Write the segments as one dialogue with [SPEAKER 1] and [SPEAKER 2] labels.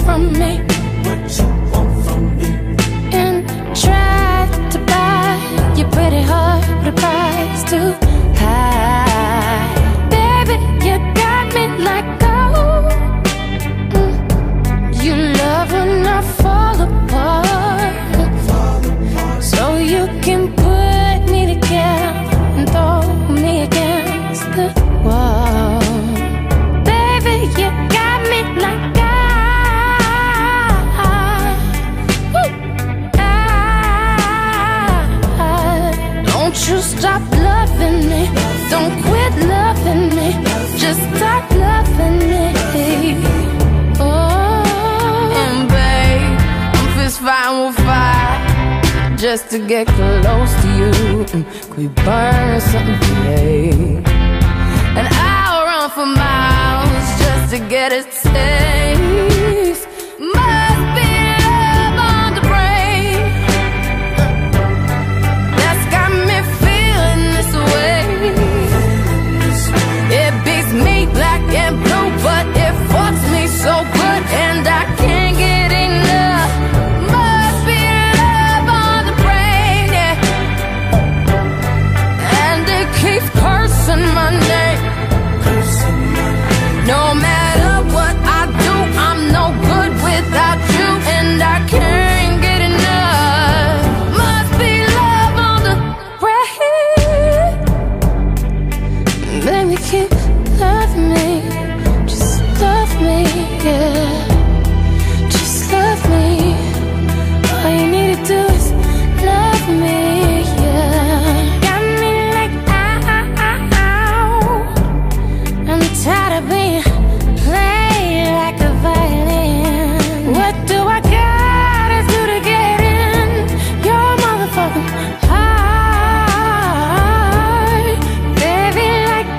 [SPEAKER 1] from me?
[SPEAKER 2] What you want from me?
[SPEAKER 1] And tried to buy your pretty heart with a price too high. Baby, you got me like gold. You love when I fall apart, so you can put me together and throw me against the wall. Baby, you got me like don't you stop loving me, don't quit loving me, just stop loving me. Oh, and babe, I'm fist fighting with fire just to get close to you. Could we burn something today? And I'll run for miles just to get a taste. Must be love on the brain that's got me feeling this way. It beats me black and blue, but it fucks me so good, and I can't get enough. Must be love on the brain, yeah. And it keeps cursing my name. No matter what I do, I'm no good without you, and I can't get enough. Must be love on the brain. Baby, keep loving me, just love me, yeah. Just love me. All you need to do is love me, yeah. Got me like ow. I'm tired of being played like a violin. What do I gotta do to get in your motherfucking heart? Baby, like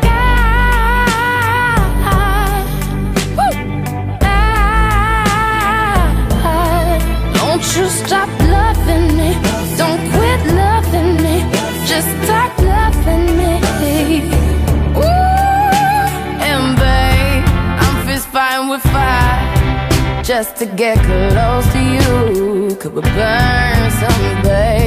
[SPEAKER 1] don't you stop loving me, don't quit loving me, just start loving me. Ooh, and babe, I'm fist fighting with fire just to get close to you. Could we burn someday?